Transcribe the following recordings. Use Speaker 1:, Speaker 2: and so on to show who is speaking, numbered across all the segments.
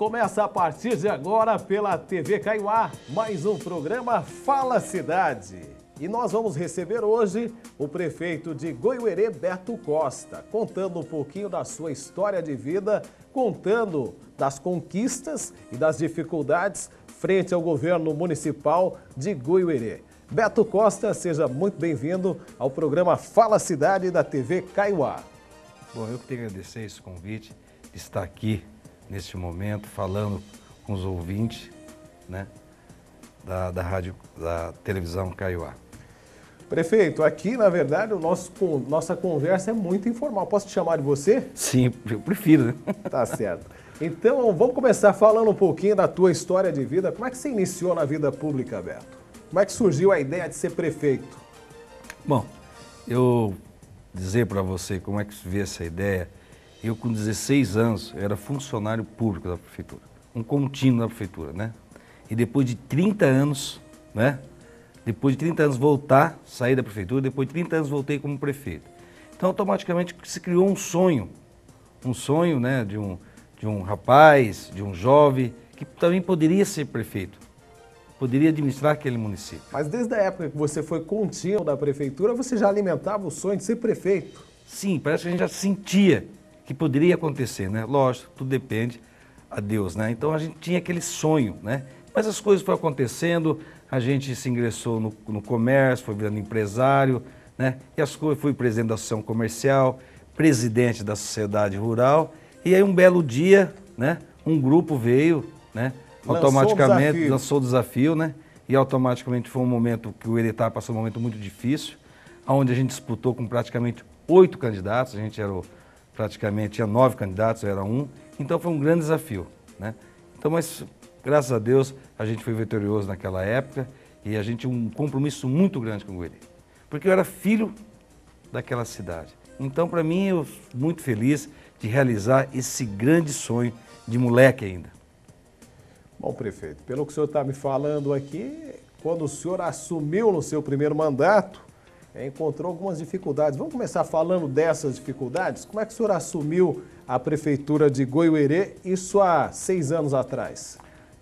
Speaker 1: Começa a partir de agora pela TV Kaiowá, mais um programa Fala Cidade. E nós vamos receber hoje o prefeito de Goiuerê, Beto Costa, contando um pouquinho da sua história de vida, contando das conquistas e das dificuldades frente ao governo municipal de Goiuerê. Beto Costa, seja muito bem-vindo ao programa Fala Cidade da TV Kaiowá.
Speaker 2: Bom, eu que tenho que agradecer esse convite de estar aqui neste momento falando com os ouvintes, né, da rádio, da televisão Kaiowá.
Speaker 1: Prefeito, aqui na verdade nossa conversa é muito informal. Posso te chamar de você?
Speaker 2: Sim, eu prefiro, né?
Speaker 1: Tá certo. Então vamos começar falando um pouquinho da tua história de vida. Como é que você iniciou na vida pública, Beto? Como é que surgiu a ideia de ser prefeito?
Speaker 2: Bom, eu dizer para você como é que se vê essa ideia. Eu, com 16 anos, era funcionário público da prefeitura, um contínuo da prefeitura, né? E depois de 30 anos, né? Depois de 30 anos saí da prefeitura, depois de 30 anos voltei como prefeito. Então, automaticamente se criou um sonho, né, de um rapaz, de um jovem, que também poderia ser prefeito, poderia administrar aquele município.
Speaker 1: Mas desde a época que você foi contínuo da prefeitura, você já alimentava o sonho de ser prefeito?
Speaker 2: Sim, parece que a gente já sentia que poderia acontecer, né? Lógico, tudo depende a Deus, né? Então a gente tinha aquele sonho, né? Mas as coisas foram acontecendo, a gente se ingressou no comércio, foi virando empresário, né? E as coisas, fui presidente da Associação Comercial, presidente da Sociedade Rural, e aí um belo dia, né? Um grupo veio, né? Automaticamente lançou o desafio, né? E automaticamente foi um momento que o Goiuerê passou um momento muito difícil, onde a gente disputou com praticamente 8 candidatos, a gente era praticamente tinha 9 candidatos, eu era um, então foi um grande desafio, né? Então, mas graças a Deus a gente foi vitorioso naquela época e a gente tinha um compromisso muito grande com o Goiuerê, porque eu era filho daquela cidade. Então, para mim, eu muito feliz de realizar esse grande sonho de moleque ainda.
Speaker 1: Bom, prefeito, pelo que o senhor está me falando aqui, quando o senhor assumiu no seu primeiro mandato, encontrou algumas dificuldades. Vamos começar falando dessas dificuldades? Como é que o senhor assumiu a prefeitura de Goiuerê, isso há 6 anos atrás?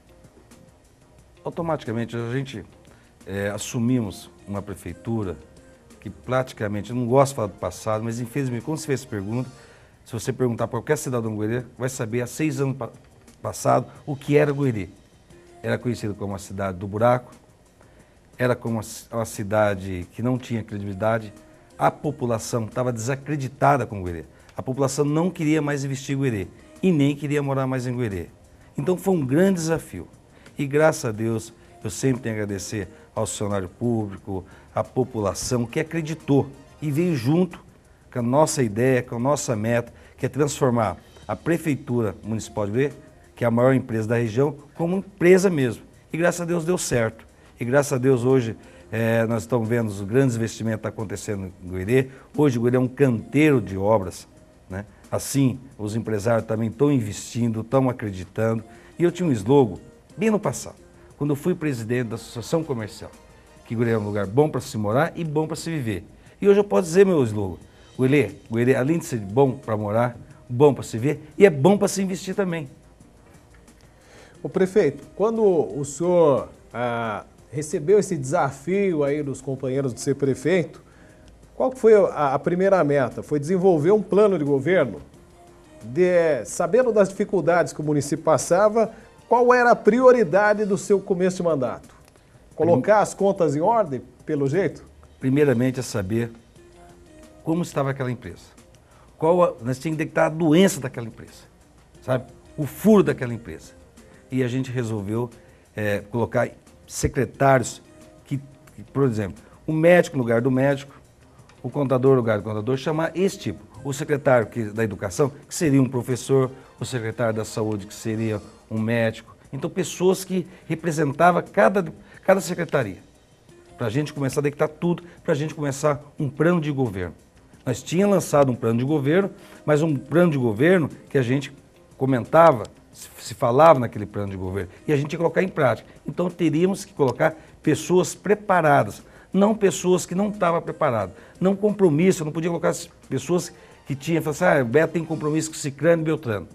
Speaker 2: Automaticamente a gente assumimos uma prefeitura que praticamente, eu não gosto de falar do passado, mas infelizmente quando você fez essa pergunta, se você perguntar para qualquer cidadão do Goiuerê, vai saber há 6 anos passado o que era Goiuerê. Era conhecido como a cidade do buraco, era como uma cidade que não tinha credibilidade, a população estava desacreditada com Goiuerê. A população não queria mais investir em Goiuerê e nem queria morar mais em Goiuerê. Então foi um grande desafio. E graças a Deus, eu sempre tenho a agradecer ao funcionário público, à população que acreditou e veio junto com a nossa ideia, com a nossa meta, que é transformar a Prefeitura Municipal de Goiuerê, que é a maior empresa da região, como empresa mesmo. E graças a Deus deu certo. E graças a Deus hoje nós estamos vendo os grandes investimentos acontecendo em Goiuerê. Hoje o Goiuerê é um canteiro de obras, né? Assim, os empresários também estão investindo, estão acreditando. E eu tinha um slogan, bem no passado, quando eu fui presidente da Associação Comercial, que Goiuerê é um lugar bom para se morar e bom para se viver. E hoje eu posso dizer meu slogan, Goiuerê, além de ser bom para morar, bom para se viver, e é bom para se investir também.
Speaker 1: O prefeito, quando o senhor recebeu esse desafio aí dos companheiros de ser prefeito, qual foi a primeira meta? Foi desenvolver um plano de governo? Sabendo das dificuldades que o município passava, qual era a prioridade do seu começo de mandato? Colocar as contas em ordem, pelo jeito?
Speaker 2: Primeiramente é saber como estava aquela empresa. Nós tínhamos que detectar a doença daquela empresa, sabe? O furo daquela empresa. E a gente resolveu colocar secretários que, por exemplo, o médico no lugar do médico, o contador no lugar do contador, chamar esse tipo. O secretário da educação, que seria um professor, o secretário da saúde, que seria um médico. Então, pessoas que representavam cada secretaria. Para a gente começar a detectar tudo, para a gente começar um plano de governo. Nós tínhamos lançado um plano de governo, mas um plano de governo que a gente comentava, se falava naquele plano de governo, e a gente ia colocar em prática. Então teríamos que colocar pessoas preparadas, não pessoas que não estavam preparadas. Não compromisso, eu não podia colocar pessoas que tinham, falaram assim, o Beto tem compromisso com Cicrano e Beltrano.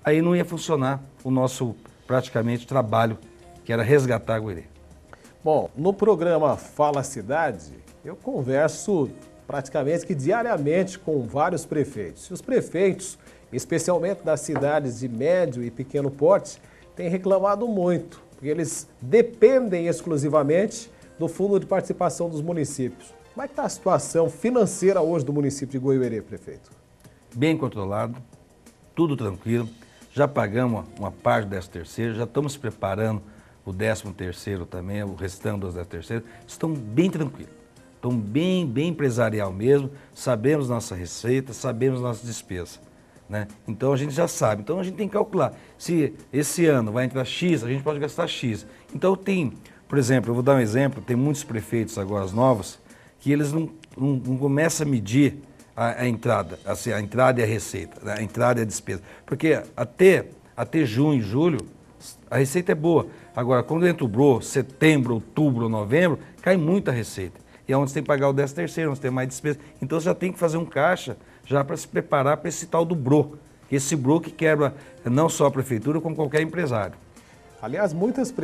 Speaker 2: aí não ia funcionar o nosso, praticamente, trabalho, que era resgatar Goiânia.
Speaker 1: Bom, no programa Fala Cidade, eu converso praticamente que diariamente com vários prefeitos. E os prefeitos, especialmente das cidades de médio e pequeno porte, têm reclamado muito, porque eles dependem exclusivamente do Fundo de Participação dos Municípios. Como é que está a situação financeira hoje do município de Goiuerê, prefeito?
Speaker 2: Bem controlado, tudo tranquilo. Já pagamos uma parte do 13º, já estamos preparando o 13º também, o restante dos 13º. Estão bem tranquilos, estão bem empresarial mesmo, sabemos nossa receita, sabemos nossas despesas, né? Então a gente já sabe, então a gente tem que calcular. Se esse ano vai entrar X, a gente pode gastar X. Então tem, por exemplo, eu vou dar um exemplo, tem muitos prefeitos agora novos, que eles não começam a medir a entrada, assim, a entrada e a receita, né? A entrada e a despesa. Porque até junho, julho, a receita é boa. Agora, quando entra o BRO, setembro, outubro, novembro, cai muita receita. E é onde você tem que pagar o 13º, onde você tem mais despesa. Então você já tem que fazer um caixa já para se preparar para esse tal do BRO. Esse BRO que quebra não só a prefeitura, como qualquer empresário.
Speaker 1: Aliás, muitas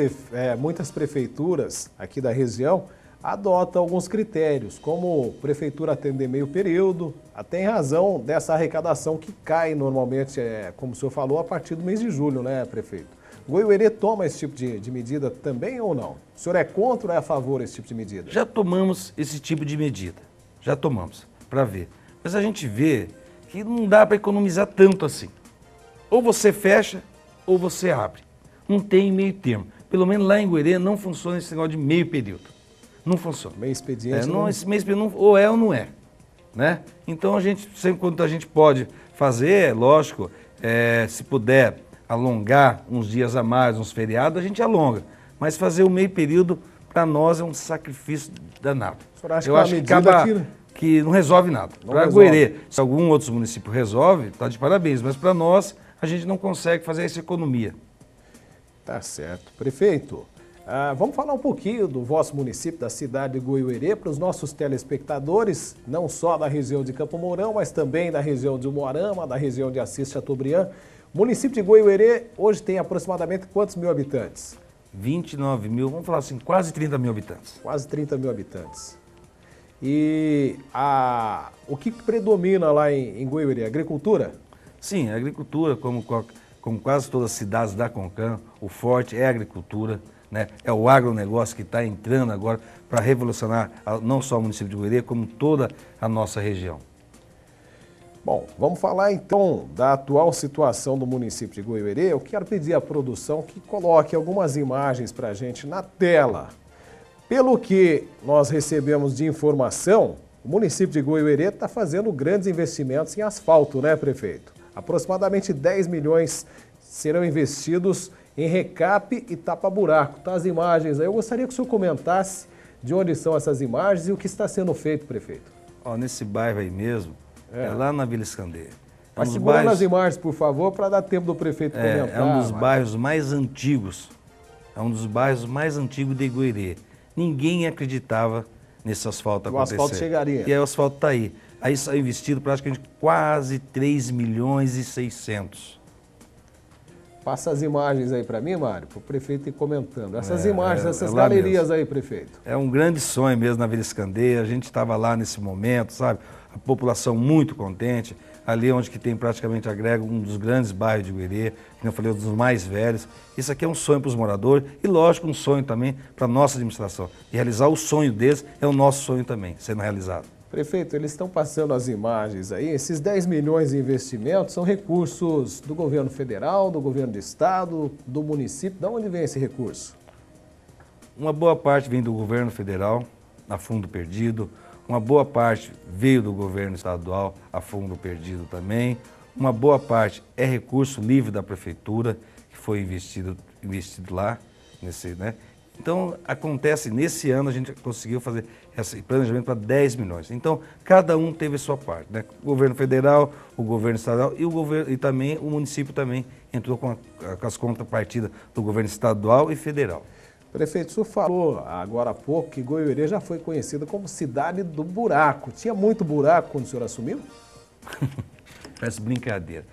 Speaker 1: prefeituras aqui da região adotam alguns critérios, como prefeitura atender meio período, até em razão dessa arrecadação que cai normalmente, como o senhor falou, a partir do mês de julho, né, prefeito? Goiuerê toma esse tipo de medida também ou não? O senhor é contra ou é a favor desse tipo de medida?
Speaker 2: Já tomamos esse tipo de medida, já tomamos, para ver. Mas a gente vê que não dá para economizar tanto assim. Ou você fecha, ou você abre. Não tem meio termo. Pelo menos lá em Goiuerê não funciona esse negócio de meio período. Não funciona.
Speaker 1: Meio expediente.
Speaker 2: Esse meio expediente ou é ou não é, né? Então a gente, sempre quando a gente pode fazer, lógico, se puder alongar uns dias a mais, uns feriados, a gente alonga. Mas fazer o meio período, para nós, é um sacrifício danado.
Speaker 1: O senhor acha
Speaker 2: Eu
Speaker 1: que
Speaker 2: acho que acaba que não resolve nada. Para Goiuerê, se algum outro município resolve, está de parabéns. Mas para nós, a gente não consegue fazer essa economia.
Speaker 1: Tá certo. Prefeito, vamos falar um pouquinho do vosso município, da cidade de Goiuerê, para os nossos telespectadores, não só da região de Campo Mourão, mas também da região de Umuarama, da região de Assis Chateaubriand. O município de Goiuerê hoje tem aproximadamente quantos mil habitantes?
Speaker 2: 29 mil, vamos falar assim, quase 30 mil habitantes.
Speaker 1: Quase 30 mil habitantes. E o que predomina lá em Goiuerê? Agricultura?
Speaker 2: Sim, a agricultura, como quase todas as cidades da Concam, o forte é a agricultura, né? É o agronegócio que está entrando agora para revolucionar não só o município de Goiuerê, como toda a nossa região.
Speaker 1: Bom, vamos falar então da atual situação do município de Goiuerê. Eu quero pedir à produção que coloque algumas imagens para a gente na tela. Pelo que nós recebemos de informação, o município de Goiuerê está fazendo grandes investimentos em asfalto, né, prefeito? Aproximadamente 10 milhões serão investidos em recape e tapa-buraco. Tá as imagens aí. Eu gostaria que o senhor comentasse de onde são essas imagens e o que está sendo feito, prefeito.
Speaker 2: Nesse bairro aí mesmo, é lá na Vila Escandeia.
Speaker 1: Mas segurando as imagens, por favor, para dar tempo do prefeito comentar.
Speaker 2: É um dos bairros mais antigos, de Goiuerê. Ninguém acreditava nesse asfalto acontecer.
Speaker 1: O asfalto chegaria.
Speaker 2: E aí o asfalto está aí. Aí saiu investido praticamente quase 3 milhões e 600.
Speaker 1: Passa as imagens aí para mim, Mário, para o prefeito ir comentando. Essas imagens, essas galerias aí, prefeito.
Speaker 2: É um grande sonho mesmo na Vila Escandeia. A gente estava lá nesse momento, sabe? A população muito contente. Ali onde que tem praticamente agrega um dos grandes bairros de Goiuerê, que eu falei, um dos mais velhos. Isso aqui é um sonho para os moradores e, lógico, um sonho também para a nossa administração. E realizar o sonho deles é o nosso sonho também, sendo realizado.
Speaker 1: Prefeito, eles estão passando as imagens aí. Esses 10 milhões de investimentos são recursos do governo federal, do governo do estado, do município. De onde vem esse recurso?
Speaker 2: Uma boa parte vem do governo federal, a fundo perdido. Uma boa parte veio do governo estadual, a fundo perdido também. Uma boa parte é recurso livre da prefeitura, que foi investido lá, né? Então, acontece, nesse ano a gente conseguiu fazer esse planejamento para 10 milhões. Então, cada um teve a sua parte, né? O governo federal, o governo estadual e também o município também entrou com as contrapartidas do governo estadual e federal.
Speaker 1: Prefeito, o senhor falou agora há pouco que Goiuerê já foi conhecida como cidade do buraco. Tinha muito buraco quando o senhor assumiu?
Speaker 2: Parece brincadeira.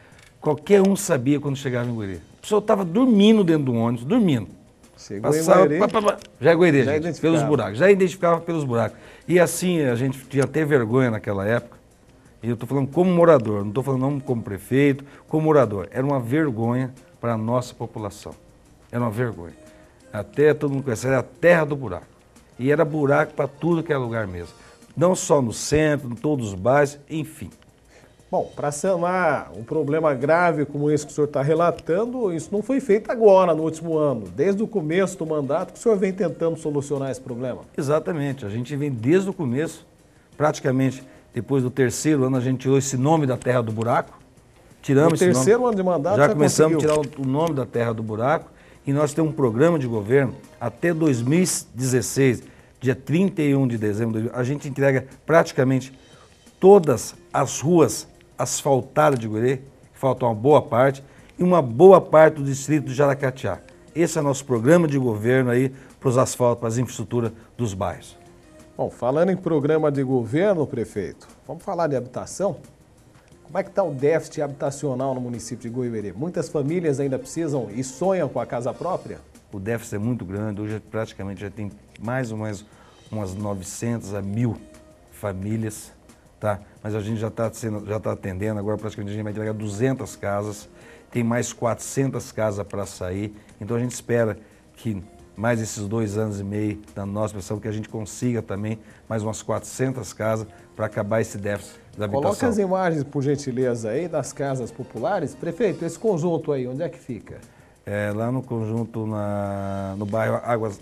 Speaker 2: qualquer um sabia quando chegava em Goiânia. A pessoa estava dormindo dentro do ônibus, dormindo.
Speaker 1: Chegou
Speaker 2: Passava,
Speaker 1: em Goiânia,
Speaker 2: já é Goiânia,
Speaker 1: já
Speaker 2: gente,
Speaker 1: identificava.
Speaker 2: pelos buracos. Já identificava pelos buracos. E assim, a gente tinha até vergonha naquela época. E eu estou falando como morador, não estou falando não como prefeito, como morador. Era uma vergonha para a nossa população. Era uma vergonha. Até todo mundo conhece, era a terra do buraco. E era buraco para tudo que é lugar mesmo. Não só no centro, em todos os bairros, enfim.
Speaker 1: Bom, para sanar um problema grave como esse que o senhor está relatando, isso não foi feito agora, no último ano. Desde o começo do mandato que o senhor vem tentando solucionar esse problema.
Speaker 2: Exatamente. A gente vem desde o começo, praticamente depois do terceiro ano, a gente tirou esse nome da terra do buraco. Tiramos esse nome.
Speaker 1: No terceiro ano de mandato
Speaker 2: já começamos
Speaker 1: conseguiu.
Speaker 2: a tirar o nome da terra do buraco. E nós temos um programa de governo até 2016, dia 31 de dezembro, a gente entrega praticamente todas as ruas asfaltadas de Goiânia, que falta uma boa parte, e uma boa parte do distrito de Jaracatiá. Esse é o nosso programa de governo aí para os asfaltos, para as infraestruturas dos bairros.
Speaker 1: Bom, falando em programa de governo, prefeito, vamos falar de habitação? Como é que está o déficit habitacional no município de Goiuerê? Muitas famílias ainda precisam e sonham com a casa própria?
Speaker 2: O déficit é muito grande, hoje praticamente já tem mais ou menos umas 900 a 1.000 famílias, tá? Mas a gente já está atendendo, agora praticamente a gente vai entregar 200 casas, tem mais 400 casas para sair, então a gente espera que mais esses 2 anos e meio da nossa missão, que a gente consiga também mais umas 400 casas para acabar esse déficit da habitação.
Speaker 1: Coloca as imagens, por gentileza, aí das casas populares. Prefeito, esse conjunto aí, onde é que fica?
Speaker 2: É lá no conjunto, no bairro Águas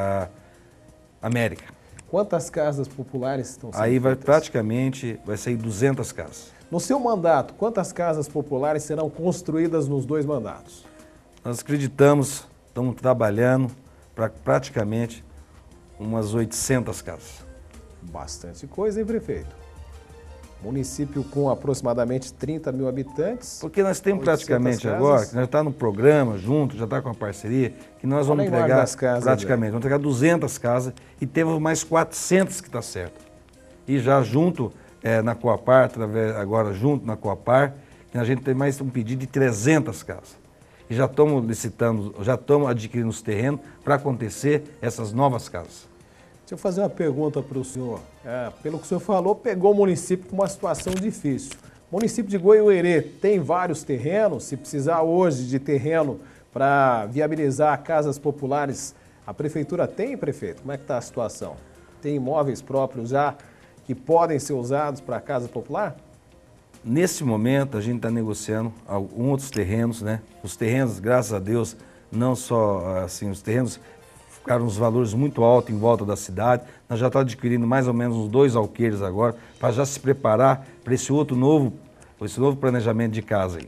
Speaker 2: América.
Speaker 1: Quantas casas populares estão sendo
Speaker 2: Aí
Speaker 1: feitas?
Speaker 2: praticamente vai sair 200 casas.
Speaker 1: No seu mandato, quantas casas populares serão construídas nos 2 mandatos?
Speaker 2: Nós acreditamos, estamos trabalhando para praticamente umas 800 casas.
Speaker 1: Bastante coisa, hein, prefeito? Município com aproximadamente 30 mil habitantes.
Speaker 2: Porque nós temos
Speaker 1: 800
Speaker 2: praticamente
Speaker 1: casas.
Speaker 2: agora, que nós estamos no programa junto, já está com a parceria, que nós vamos
Speaker 1: Olha a imagem
Speaker 2: entregar
Speaker 1: das casas,
Speaker 2: praticamente, vamos entregar 200 casas e temos mais 400 que está certo. E já junto na Coapar, agora junto na Coapar, a gente tem mais um pedido de 300 casas. E já estamos licitando, já estamos adquirindo os terrenos para acontecer essas novas casas.
Speaker 1: Deixa eu fazer uma pergunta para o senhor. Pelo que o senhor falou, pegou o município com uma situação difícil. O município de Goiuerê tem vários terrenos. Se precisar hoje de terreno para viabilizar casas populares, a prefeitura tem, prefeito? Como é que está a situação? Tem imóveis próprios já que podem ser usados para casa popular?
Speaker 2: Nesse momento, a gente está negociando alguns outros terrenos, né? Os terrenos, graças a Deus, não só assim, os terrenos ficaram uns valores muito altos em volta da cidade. Nós já estamos adquirindo mais ou menos uns 2 alqueires agora, para já se preparar para esse novo planejamento de casa aí.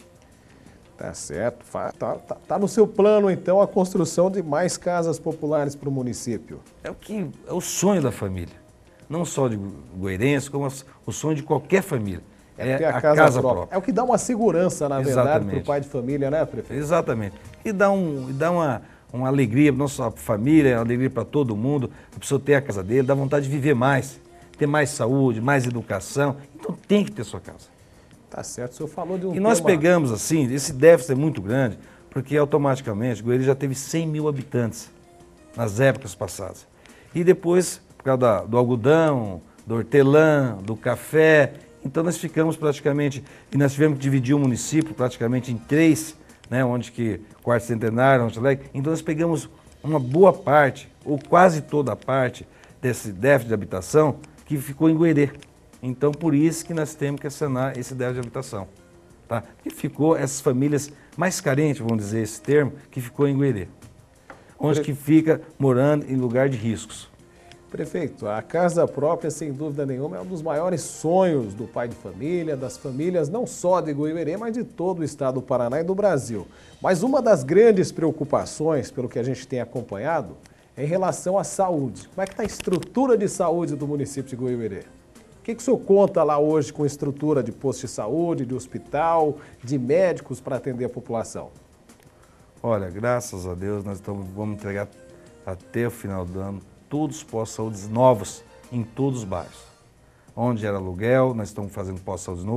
Speaker 1: Tá certo. Tá no seu plano, então, a construção de mais casas populares para o município.
Speaker 2: É o sonho da família. Não só de goirense, como o sonho de qualquer família.
Speaker 1: É a casa própria. É o que dá uma segurança, na verdade, para o pai de família, né, prefeito?
Speaker 2: Exatamente. E dá uma alegria, não só para a família, uma alegria para todo mundo. A pessoa ter a casa dele, dá vontade de viver mais, ter mais saúde, mais educação. Então tem que ter sua casa.
Speaker 1: Tá certo, o senhor falou de um
Speaker 2: E nós pegamos assim, esse déficit é muito grande, porque automaticamente Goiânia já teve 100 mil habitantes nas épocas passadas. E depois, por causa do algodão, do hortelã, do café, então nós ficamos praticamente, e nós tivemos que dividir o município praticamente em 3, né, onde que Quarto Centenário, então nós pegamos uma boa parte, ou quase toda a parte desse déficit de habitação que ficou em Goiânia. Então por isso que nós temos que sanar esse déficit de habitação. Tá? E ficou essas famílias mais carentes, vamos dizer esse termo, que ficou em Goiânia, onde que fica morando em lugar de riscos.
Speaker 1: Prefeito, a casa própria, sem dúvida nenhuma, é um dos maiores sonhos do pai de família, das famílias não só de Goiuerê, mas de todo o estado do Paraná e do Brasil. Mas uma das grandes preocupações, pelo que a gente tem acompanhado, é em relação à saúde. Como é que está a estrutura de saúde do município de Goiuerê? O que o senhor conta lá hoje com estrutura de posto de saúde, de hospital, de médicos para atender a população?
Speaker 2: Olha, graças a Deus, nós vamos entregar até o final do ano todos os postos de saúde novos em todos os bairros. Onde era aluguel, nós estamos fazendo postos de saúde novo.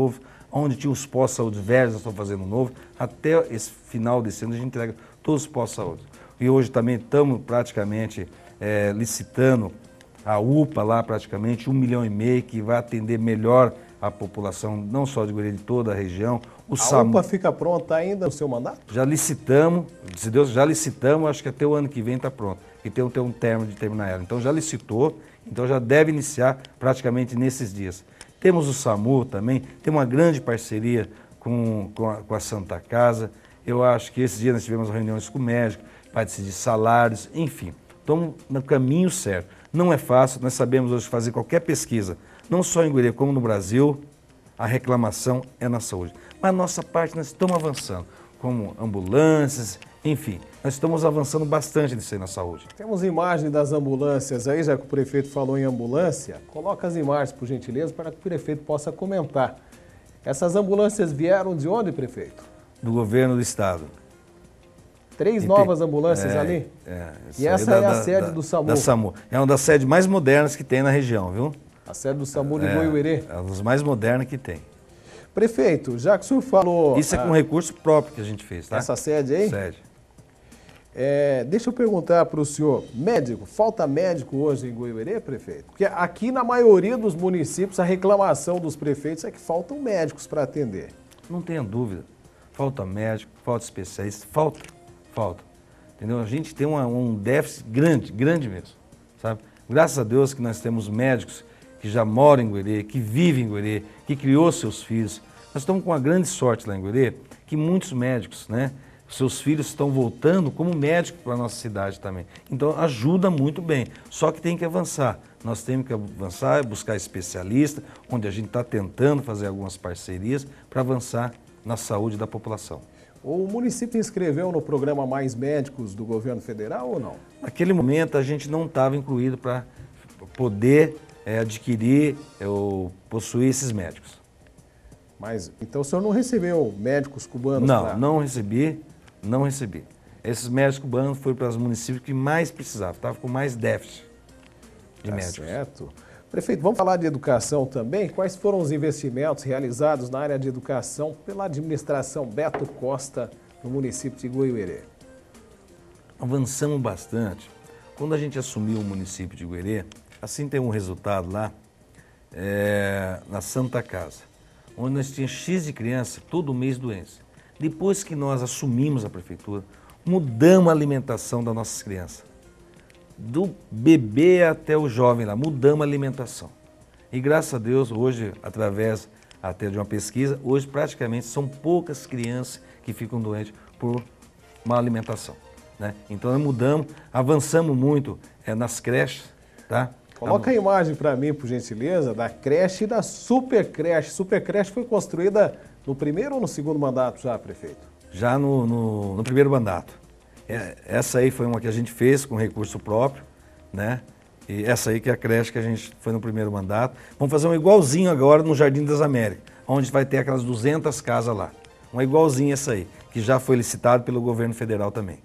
Speaker 2: onde tinha os postos de saúde velhos, nós estamos fazendo novo. Até esse final desse ano a gente entrega todos os postos de saúde. E hoje também estamos praticamente licitando a UPA lá praticamente, 1,5 milhão, que vai atender melhor a população, não só de Goiânia, de toda a região.
Speaker 1: A UPA fica pronta ainda no seu mandato?
Speaker 2: Já licitamos, se Deus, já licitamos, acho que até o ano que vem está pronto. E tem um termo de terminar ela. Então já licitou, então já deve iniciar praticamente nesses dias. Temos o SAMU também, tem uma grande parceria com a Santa Casa. Eu acho que esses dias nós tivemos reuniões com o médico para decidir salários, enfim. Estamos no caminho certo. Não é fácil, nós sabemos hoje fazer qualquer pesquisa, não só em Goiânia como no Brasil, a reclamação é na saúde. Mas a nossa parte nós estamos avançando, como ambulâncias, enfim, nós estamos avançando bastante nisso aí na saúde.
Speaker 1: Temos imagem das ambulâncias aí, já que o prefeito falou em ambulância, coloca as imagens, por gentileza, para que o prefeito possa comentar. Essas ambulâncias vieram de onde, prefeito?
Speaker 2: Do governo do estado.
Speaker 1: 3 novas ambulâncias ali? E essa é a sede do SAMU?
Speaker 2: Da SAMU. É uma das sedes mais modernas que tem na região, viu?
Speaker 1: A sede do SAMU de Goiuerê?
Speaker 2: É uma das mais modernas que tem.
Speaker 1: Prefeito, já que o senhor falou...
Speaker 2: Isso é com recurso próprio que a gente fez, tá?
Speaker 1: Essa sede aí?
Speaker 2: Sede.
Speaker 1: Deixa eu perguntar para o senhor, médico, falta médico hoje em Goiuerê, prefeito? Porque aqui na maioria dos municípios a reclamação dos prefeitos é que faltam médicos para atender.
Speaker 2: Não tenha dúvida. Falta médico, falta especialista, falta. Entendeu? A gente tem um déficit grande mesmo, sabe? Graças a Deus que nós temos médicos que já moram em Goiuerê, que vivem em Goiuerê, que criou seus filhos. Nós estamos com uma grande sorte lá em Goiuerê, que muitos médicos, né? Seus filhos estão voltando como médico para a nossa cidade também. Então ajuda muito bem, só que tem que avançar. Nós temos que avançar, buscar especialista, onde a gente está tentando fazer algumas parcerias para avançar na saúde da população.
Speaker 1: O município inscreveu no programa Mais Médicos do governo federal ou não?
Speaker 2: Naquele momento a gente não estava incluído para poder adquirir ou possuir esses médicos.
Speaker 1: Mas então o senhor não recebeu médicos cubanos?
Speaker 2: Não recebi. Esses médicos cubanos foram para os municípios que mais precisavam, estavam com mais déficit de médicos.
Speaker 1: Certo. Prefeito, vamos falar de educação também? Quais foram os investimentos realizados na área de educação pela administração Beto Costa no município de Goiuerê?
Speaker 2: Avançamos bastante. Quando a gente assumiu o município de Goiuerê, assim tem um resultado lá na Santa Casa, onde nós tínhamos X de crianças todo mês doentes. Depois que nós assumimos a prefeitura, mudamos a alimentação das nossas crianças. Do bebê até o jovem lá, mudamos a alimentação. E graças a Deus, hoje, através até de uma pesquisa, hoje praticamente são poucas crianças que ficam doentes por má alimentação, né? Então nós mudamos, avançamos muito nas creches, tá?
Speaker 1: Coloca a imagem para mim, por gentileza, da creche e da supercreche. Supercreche foi construída no primeiro ou no segundo mandato já, prefeito?
Speaker 2: Já no primeiro mandato. Essa aí foi uma que a gente fez com recurso próprio, né? E essa aí que é a creche que a gente foi no primeiro mandato. Vamos fazer um igualzinho agora no Jardim das Américas, onde vai ter aquelas 200 casas lá. Uma igualzinha essa aí, que já foi licitado pelo governo federal também.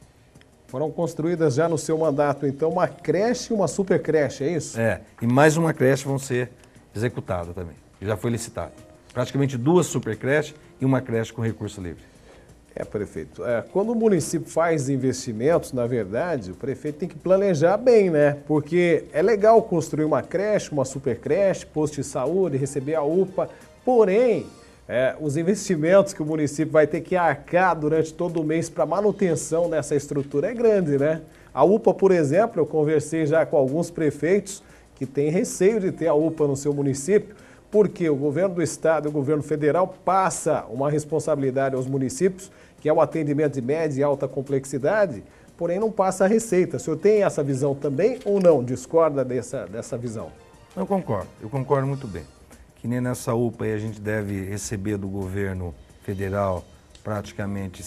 Speaker 1: Foram construídas já no seu mandato, então, uma creche e uma supercreche, é isso?
Speaker 2: E mais uma creche vão ser executadas também, que já foi licitado. Praticamente 2 supercreches e uma creche com recurso livre.
Speaker 1: Prefeito, quando o município faz investimentos, na verdade, o prefeito tem que planejar bem, né? Porque é legal construir uma creche, uma supercreche, posto de saúde, receber a UPA, porém, os investimentos que o município vai ter que arcar durante todo o mês para manutenção dessa estrutura é grande, né? A UPA, por exemplo, eu conversei já com alguns prefeitos que têm receio de ter a UPA no seu município, porque o governo do estado e o governo federal passa uma responsabilidade aos municípios, que é o atendimento de média e alta complexidade, porém não passa a receita. O senhor tem essa visão também ou não? Discorda dessa visão?
Speaker 2: Eu concordo muito bem. Que nem nessa UPA aí a gente deve receber do governo federal praticamente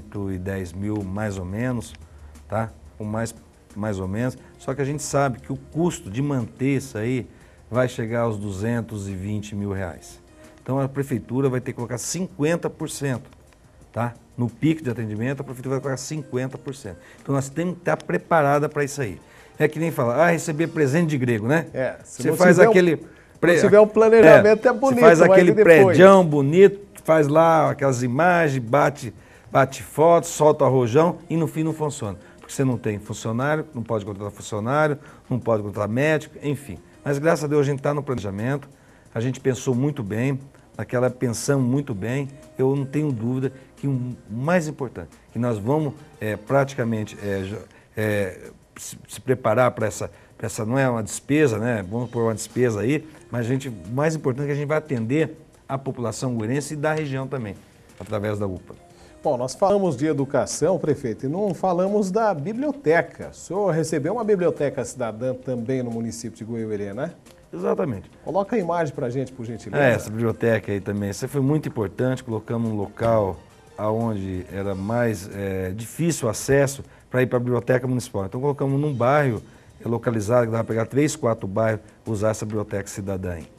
Speaker 2: 110 mil, mais ou menos, tá? Com mais ou menos. Só que a gente sabe que o custo de manter isso aí vai chegar aos 220 mil reais. Então a prefeitura vai ter que colocar 50%, tá? No pico de atendimento, a prefeitura vai colocar 50%. Então nós temos que estar preparada para isso aí. É que nem falar, receber presente de grego, né?
Speaker 1: Se
Speaker 2: você faz aquele...
Speaker 1: Se tiver um planejamento é bonito,
Speaker 2: você faz aquele
Speaker 1: depois.
Speaker 2: prédião bonito, faz lá aquelas imagens, bate foto, solta o arrojão e no fim não funciona. Porque você não tem funcionário, não pode contratar funcionário, não pode contratar médico, enfim. Mas graças a Deus a gente está no planejamento, a gente pensou muito bem, pensamos muito bem, eu não tenho dúvida que o mais importante, que nós vamos praticamente se preparar para essa, não é uma despesa, né? Vamos pôr uma despesa aí, mas o mais importante é que a gente vai atender a população goiarense e da região também, através da UPA.
Speaker 1: Bom, nós falamos de educação, prefeito, e não falamos da biblioteca. O senhor recebeu uma biblioteca cidadã também no município de Goiuerê, né?
Speaker 2: Exatamente.
Speaker 1: Coloca a imagem para a gente, por gentileza.
Speaker 2: Essa biblioteca aí também, isso foi muito importante, colocamos um local onde era mais difícil o acesso para ir para a biblioteca municipal. Então colocamos num bairro localizado, que dava para pegar 3, 4 bairros, usar essa biblioteca cidadã aí.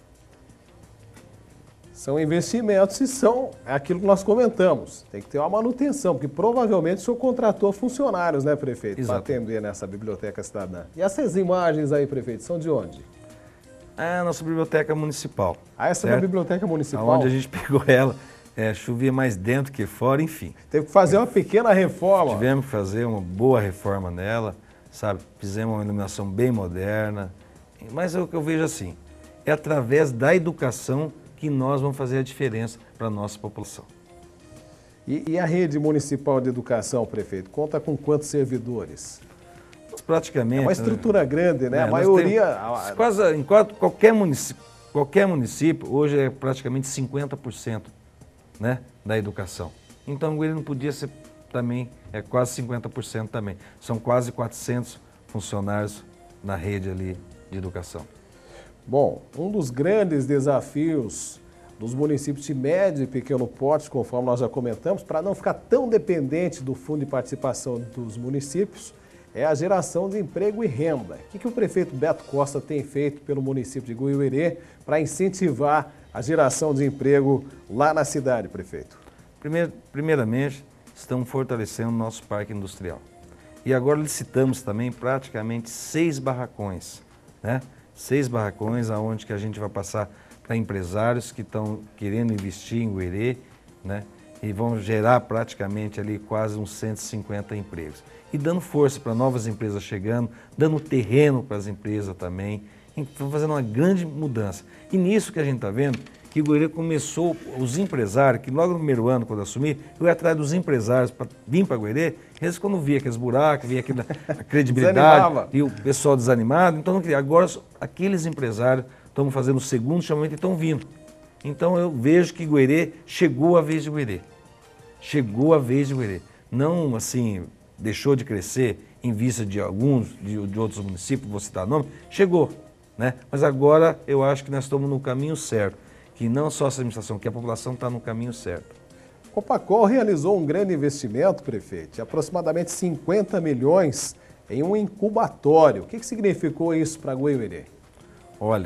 Speaker 1: São investimentos e são aquilo que nós comentamos. Tem que ter uma manutenção, porque provavelmente o senhor contratou funcionários, né, prefeito? Para atender nessa biblioteca cidadã. E essas imagens aí, prefeito, são de onde?
Speaker 2: A nossa biblioteca municipal.
Speaker 1: Essa é uma biblioteca municipal?
Speaker 2: Onde a gente pegou ela, chovia mais dentro que fora, enfim.
Speaker 1: Teve que fazer uma pequena reforma.
Speaker 2: Tivemos que fazer uma boa reforma nela, sabe? Fizemos uma iluminação bem moderna. Mas é o que eu vejo assim, é através da educação que nós vamos fazer a diferença para a nossa população.
Speaker 1: E a rede municipal de educação, prefeito, conta com quantos servidores?
Speaker 2: Praticamente.
Speaker 1: É uma estrutura grande, né? A maioria...
Speaker 2: Qualquer município, hoje é praticamente 50%, né, da educação. Então, ele não podia ser também, quase 50% também. São quase 400 funcionários na rede ali de educação.
Speaker 1: Bom, um dos grandes desafios dos municípios de médio e pequeno porte, conforme nós já comentamos, para não ficar tão dependente do fundo de participação dos municípios, é a geração de emprego e renda. O que o prefeito Beto Costa tem feito pelo município de Goiuerê para incentivar a geração de emprego lá na cidade, prefeito?
Speaker 2: Primeiramente, estamos fortalecendo o nosso parque industrial. E agora licitamos também praticamente 6 barracões, né? 6 barracões aonde que a gente vai passar para empresários que estão querendo investir em Goiuerê, né? E vão gerar praticamente ali quase uns 150 empregos. E dando força para novas empresas chegando, dando terreno para as empresas também, então fazendo uma grande mudança. E nisso que a gente está vendo, que o Goiuerê começou, os empresários, que logo no primeiro ano, quando eu assumi, eu ia atrás dos empresários para vir para Goiuerê, eles quando via aqueles buracos, via a credibilidade, e o pessoal desanimado, então não queria. Agora, aqueles empresários estão fazendo o segundo chamamento e estão vindo. Então eu vejo que Goiuerê chegou a vez de Goiuerê. Chegou a vez de Goiuerê. Não, assim, deixou de crescer em vista de alguns, de outros municípios, vou citar nome, chegou, né? Mas agora eu acho que nós estamos no caminho certo, que não só essa administração, que a população está no caminho certo.
Speaker 1: Copacol realizou um grande investimento, prefeito, de aproximadamente 50 milhões em um incubatório. O que significou isso para Goiuerê?
Speaker 2: Olha,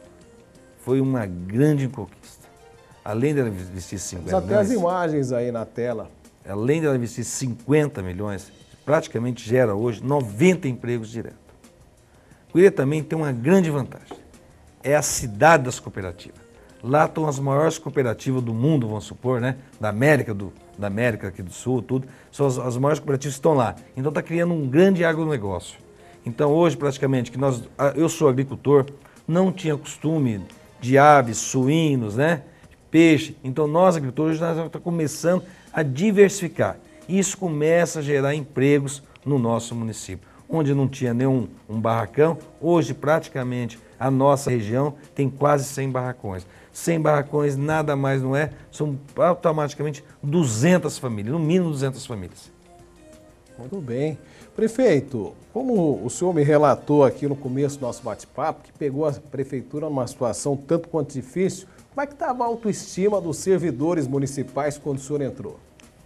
Speaker 2: foi uma grande conquista. Além dela investir 50 milhões...
Speaker 1: Até as imagens aí na tela.
Speaker 2: Além dela investir 50 milhões, praticamente gera hoje 90 empregos diretos. Goiuerê também tem uma grande vantagem. É a cidade das cooperativas. Lá estão as maiores cooperativas do mundo, vamos supor, né? Da América aqui do Sul, tudo. São as maiores cooperativas que estão lá. Então está criando um grande agronegócio. Então hoje, praticamente, eu sou agricultor, não tinha costume de aves, suínos, né? Peixe. Então nós, agricultores, nós estamos começando a diversificar. Isso começa a gerar empregos no nosso município. Onde não tinha nenhum barracão, hoje praticamente a nossa região tem quase 100 barracões. 100 barracões nada mais não é, são automaticamente 200 famílias, no mínimo 200 famílias.
Speaker 1: Muito bem. Prefeito, como o senhor me relatou aqui no começo do nosso bate-papo, que pegou a prefeitura numa situação tanto quanto difícil, como é que estava a autoestima dos servidores municipais quando o senhor entrou?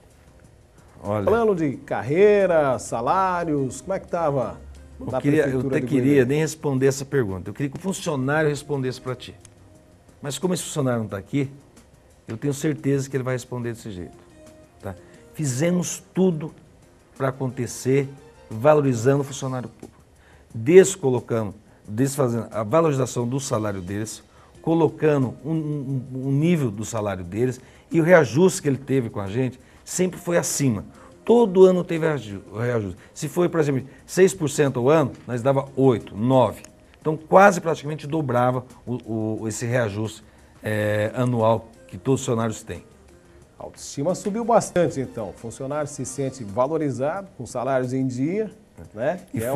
Speaker 2: Olha,
Speaker 1: plano de carreira, salários, como é que estava na prefeitura?
Speaker 2: Eu até queria nem responder essa pergunta. Eu queria que o funcionário respondesse para ti. Mas como esse funcionário não está aqui, eu tenho certeza que ele vai responder desse jeito. Tá? Fizemos tudo para acontecer valorizando o funcionário público. Desde fazendo a valorização do salário deles, colocando um nível do salário deles, e o reajuste que ele teve com a gente sempre foi acima. Todo ano teve reajuste. Se foi, por exemplo, 6% ao ano, nós dava 8%, 9%. Então, quase praticamente dobrava esse reajuste anual que todos os funcionários têm.
Speaker 1: A autoestima subiu bastante, então. O funcionário se sente valorizado, com salários em dia, né?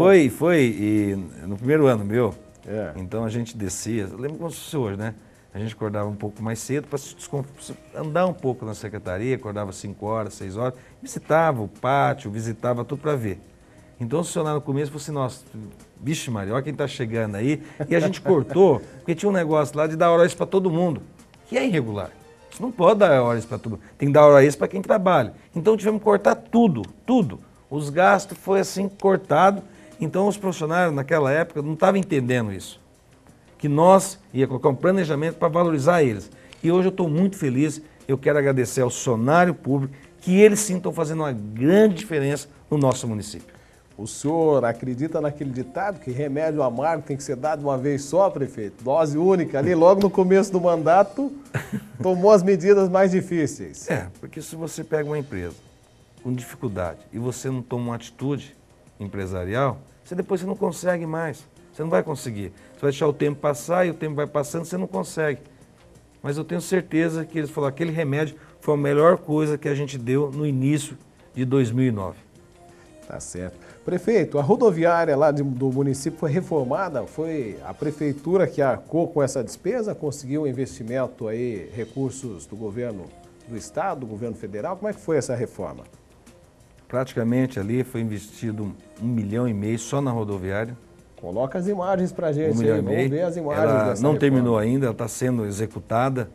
Speaker 2: E no primeiro ano meu,
Speaker 1: É.
Speaker 2: então a gente descia, eu lembro como se fosse hoje, né? A gente acordava um pouco mais cedo para andar um pouco na secretaria, acordava 5 horas, 6 horas, visitava o pátio, visitava tudo para ver. Então o funcionário no começo falou assim, nossa, bicho Maria, olha quem está chegando aí. E a gente cortou, porque tinha um negócio lá de dar hora extra para todo mundo, que é irregular. Você não pode dar hora extra para todo mundo, tem que dar hora extra para quem trabalha. Então tivemos que cortar tudo, tudo. Os gastos foi assim cortado, então os funcionários naquela época não estavam entendendo isso. Que nós ia colocar um planejamento para valorizar eles. E hoje eu estou muito feliz, eu quero agradecer ao funcionário público, que eles sim estão fazendo uma grande diferença no nosso município.
Speaker 1: O senhor acredita naquele ditado que remédio amargo tem que ser dado uma vez só, prefeito? Dose única ali, logo no começo do mandato, tomou as medidas mais difíceis.
Speaker 2: Porque se você pega uma empresa com dificuldade e você não toma uma atitude empresarial, depois você não consegue mais. Você não vai conseguir. Você vai deixar o tempo passar e o tempo vai passando, você não consegue. Mas eu tenho certeza que eles falaram que aquele remédio foi a melhor coisa que a gente deu no início de 2009.
Speaker 1: Tá certo. Prefeito, a rodoviária lá do município foi reformada, foi a prefeitura que arcou com essa despesa, conseguiu um investimento aí, recursos do governo do estado, do governo federal, como é que foi essa reforma?
Speaker 2: Praticamente ali foi investido 1,5 milhão só na rodoviária.
Speaker 1: Coloca as imagens pra gente
Speaker 2: 1,5 milhão.
Speaker 1: Vamos ver as imagens
Speaker 2: ela
Speaker 1: dessa
Speaker 2: não
Speaker 1: reforma.
Speaker 2: terminou ainda, ela está sendo executada,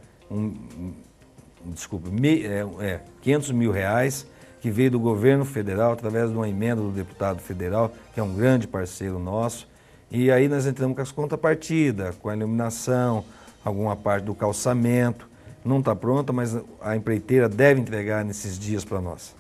Speaker 2: 500 mil reais, que veio do governo federal, através de uma emenda do deputado federal, que é um grande parceiro nosso. E aí nós entramos com as contrapartidas, com a iluminação, alguma parte do calçamento. Não está pronta, mas a empreiteira deve entregar nesses dias para nós.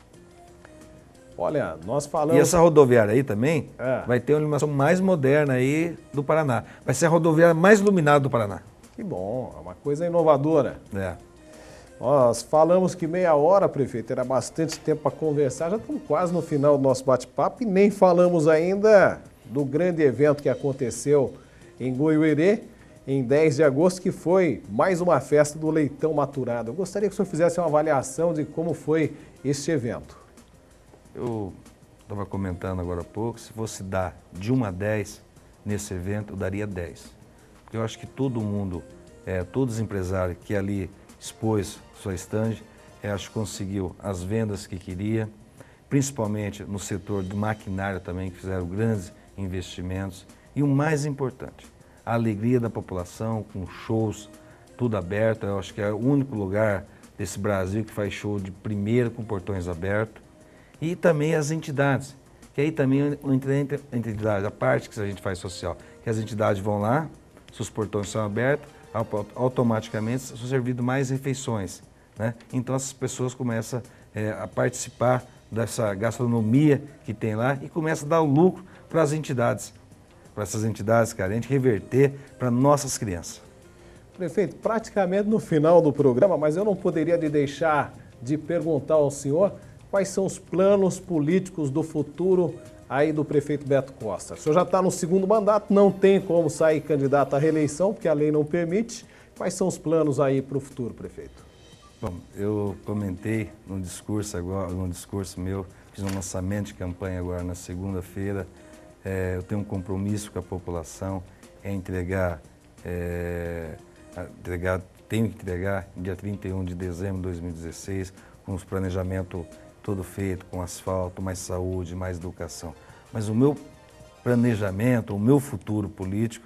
Speaker 1: Olha, nós falamos...
Speaker 2: E essa rodoviária aí também vai ter uma iluminação mais moderna aí do Paraná. Vai ser a rodoviária mais iluminada do Paraná.
Speaker 1: Que bom, é uma coisa inovadora.
Speaker 2: É.
Speaker 1: Nós falamos que meia hora, prefeito, era bastante tempo para conversar, já estamos quase no final do nosso bate-papo e nem falamos ainda do grande evento que aconteceu em Goiuerê, em 10 de agosto, que foi mais uma festa do leitão maturado. Eu gostaria que o senhor fizesse uma avaliação de como foi este evento.
Speaker 2: Eu estava comentando agora há pouco, se fosse dar de 1 a 10 nesse evento, eu daria 10. Porque eu acho que todo mundo, todos os empresários que ali expôs sua estande, acho que conseguiu as vendas que queria, principalmente no setor do maquinário também, que fizeram grandes investimentos. E o mais importante, a alegria da população, com shows, tudo aberto. Eu acho que é o único lugar desse Brasil que faz show de primeira com portões abertos. E também as entidades, que aí também entra a entidade, a parte que a gente faz social, que as entidades vão lá, se os portões são abertos, automaticamente são servidas mais refeições, né? Então essas pessoas começam a participar dessa gastronomia que tem lá e começam a dar o lucro para as entidades, para essas entidades carentes, reverter para nossas crianças.
Speaker 1: Prefeito, praticamente no final do programa, mas eu não poderia deixar de perguntar ao senhor quais são os planos políticos do futuro aí do prefeito Beto Costa. O senhor já está no segundo mandato, não tem como sair candidato à reeleição, porque a lei não permite. Quais são os planos aí para o futuro, prefeito?
Speaker 2: Bom, eu comentei no discurso meu, fiz um lançamento de campanha agora na segunda-feira. Eu tenho um compromisso com a população, tenho que entregar dia 31 de dezembro de 2016, com os planejamentos todo feito, com asfalto, mais saúde, mais educação. Mas o meu planejamento, o meu futuro político,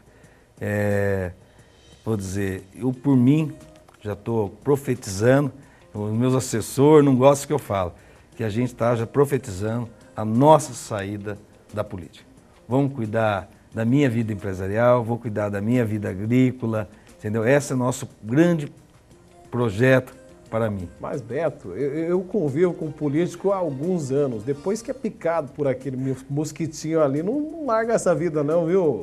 Speaker 2: vou dizer, eu por mim já estou profetizando, os meus assessores não gostam que eu falo, que a gente está já profetizando a nossa saída da política. Vamos cuidar da minha vida empresarial, vou cuidar da minha vida agrícola, entendeu? Esse é o nosso grande projeto para mim.
Speaker 1: Mas, Beto, eu convivo com político há alguns anos. Depois que é picado por aquele mosquitinho ali, não larga essa vida não, viu?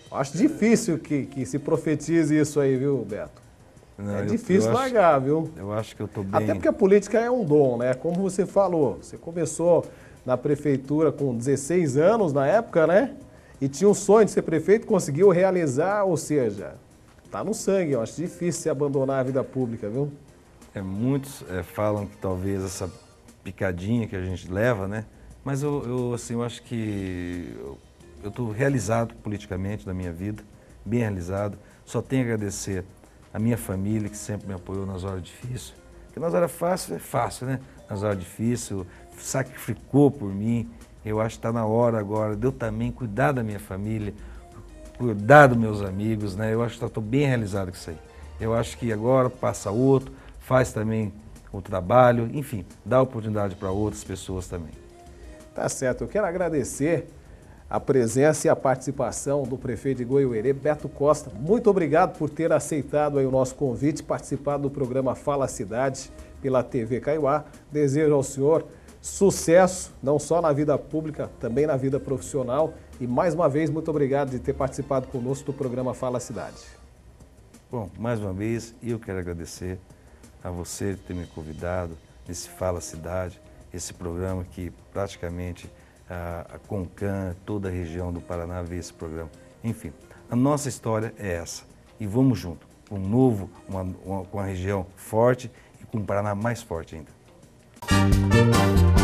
Speaker 1: Acho difícil que se profetize isso aí, viu, Beto?
Speaker 2: Não,
Speaker 1: É difícil largar, viu?
Speaker 2: Eu acho que eu estou bem...
Speaker 1: Até porque a política é um dom, né? Como você falou, você começou na prefeitura com 16 anos na época, né? E tinha um sonho de ser prefeito, conseguiu realizar, ou seja, tá no sangue. Eu acho difícil se abandonar a vida pública, viu?
Speaker 2: Muitos falam que talvez essa picadinha que a gente leva, né? Mas eu acho que eu estou realizado politicamente na minha vida, bem realizado. Só tenho a agradecer a minha família, que sempre me apoiou nas horas difíceis. Porque nas horas fáceis é fácil, né? Nas horas difíceis, sacrificou por mim. Eu acho que está na hora agora de eu também cuidar da minha família, cuidar dos meus amigos, né? Eu acho que estou bem realizado com isso aí. Eu acho que agora passa outro, faz também o trabalho, enfim, dá oportunidade para outras pessoas também.
Speaker 1: Tá certo, eu quero agradecer a presença e a participação do prefeito de Goiuerê, Beto Costa. Muito obrigado por ter aceitado aí o nosso convite, participado do programa Fala Cidade pela TV Kaiowá. Desejo ao senhor sucesso, não só na vida pública, também na vida profissional. E mais uma vez, muito obrigado de ter participado conosco do programa Fala Cidade.
Speaker 2: Bom, mais uma vez, eu quero agradecer a você de ter me convidado nesse Fala Cidade, esse programa que praticamente a Concan, toda a região do Paraná vê esse programa. Enfim, a nossa história é essa. E vamos junto, com uma região forte e com um Paraná mais forte ainda.